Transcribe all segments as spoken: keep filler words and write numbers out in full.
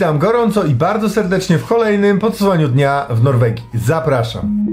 Witam gorąco i bardzo serdecznie w kolejnym podsumowaniu dnia w Norwegii. Zapraszam.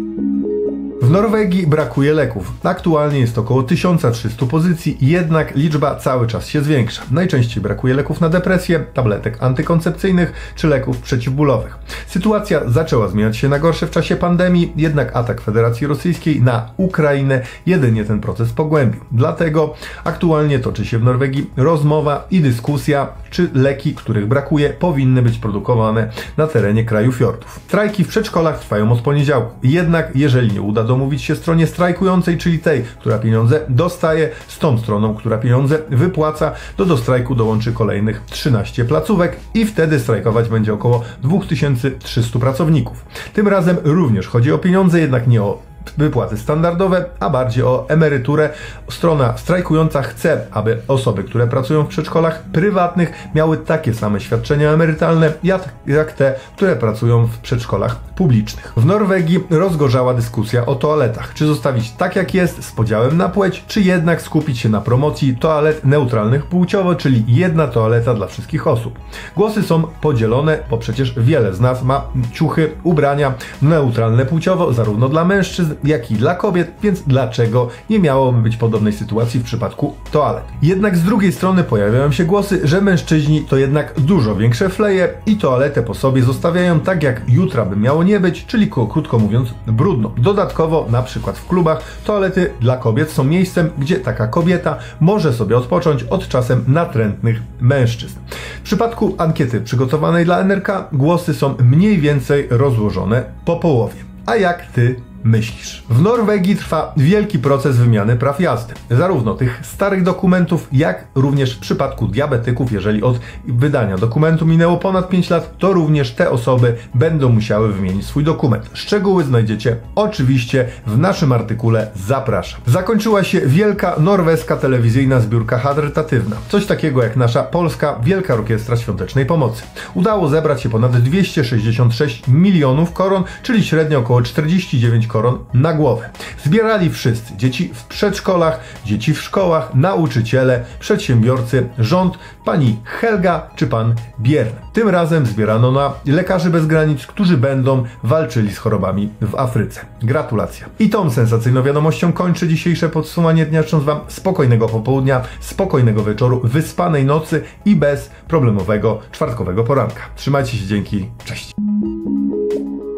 W Norwegii brakuje leków. Aktualnie jest około tysiąc trzysta pozycji, jednak liczba cały czas się zwiększa. Najczęściej brakuje leków na depresję, tabletek antykoncepcyjnych czy leków przeciwbólowych. Sytuacja zaczęła zmieniać się na gorsze w czasie pandemii, jednak atak Federacji Rosyjskiej na Ukrainę jedynie ten proces pogłębił. Dlatego aktualnie toczy się w Norwegii rozmowa i dyskusja, czy leki, których brakuje, powinny być produkowane na terenie kraju fiordów. Strajki w przedszkolach trwają od poniedziałku. Jednak jeżeli nie uda domówić się stronie strajkującej, czyli tej, która pieniądze dostaje, z tą stroną, która pieniądze wypłaca, to do strajku dołączy kolejnych trzynaście placówek i wtedy strajkować będzie około dwa tysiące trzysta pracowników. Tym razem również chodzi o pieniądze, jednak nie o wypłaty standardowe, a bardziej o emeryturę. Strona strajkująca chce, aby osoby, które pracują w przedszkolach prywatnych, miały takie same świadczenia emerytalne, jak, jak te, które pracują w przedszkolach publicznych. W Norwegii rozgorzała dyskusja o toaletach. Czy zostawić tak jak jest, z podziałem na płeć, czy jednak skupić się na promocji toalet neutralnych płciowo, czyli jedna toaleta dla wszystkich osób. Głosy są podzielone, bo przecież wiele z nas ma ciuchy, ubrania neutralne płciowo, zarówno dla mężczyzn, jak i dla kobiet, więc dlaczego nie miałoby być podobnej sytuacji w przypadku toalet? Jednak z drugiej strony pojawiają się głosy, że mężczyźni to jednak dużo większe fleje i toaletę po sobie zostawiają tak jak jutra by miało nie być, czyli krótko mówiąc brudno. Dodatkowo na przykład w klubach toalety dla kobiet są miejscem, gdzie taka kobieta może sobie odpocząć od czasem natrętnych mężczyzn. W przypadku ankiety przygotowanej dla N R K głosy są mniej więcej rozłożone po połowie. A jak ty myślisz? W Norwegii trwa wielki proces wymiany praw jazdy. Zarówno tych starych dokumentów, jak również w przypadku diabetyków, jeżeli od wydania dokumentu minęło ponad pięć lat, to również te osoby będą musiały wymienić swój dokument. Szczegóły znajdziecie oczywiście w naszym artykule. Zapraszam. Zakończyła się wielka norweska telewizyjna zbiórka charytatywna. Coś takiego jak nasza polska Wielka Orkiestra Świątecznej Pomocy. Udało zebrać się ponad dwieście sześćdziesiąt sześć milionów koron, czyli średnio około czterdzieści dziewięć koron na głowę. Zbierali wszyscy. Dzieci w przedszkolach, dzieci w szkołach, nauczyciele, przedsiębiorcy, rząd, pani Helga czy pan Biern. Tym razem zbierano na Lekarzy Bez Granic, którzy będą walczyli z chorobami w Afryce. Gratulacja. I tą sensacyjną wiadomością kończę dzisiejsze podsumowanie dnia, życząc wam spokojnego popołudnia, spokojnego wieczoru, wyspanej nocy i bez problemowego czwartkowego poranka. Trzymajcie się, dzięki, cześć.